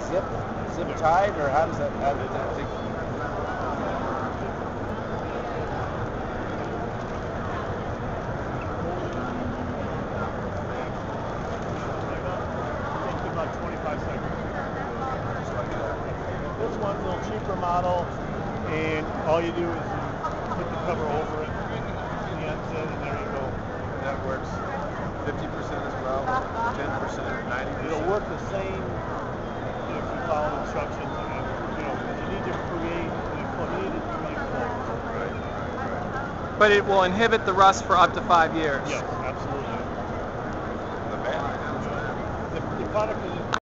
zip tied, or how does that thing? Takes about 25 seconds. This one's a little cheaper model, and all you do is you put the cover over it, the ends in, and there you go. That works 50% as well, 10%, 90%. It'll work the same if you follow instructions, and you need to create flows. But it will inhibit the rust for up to 5 years. Yes.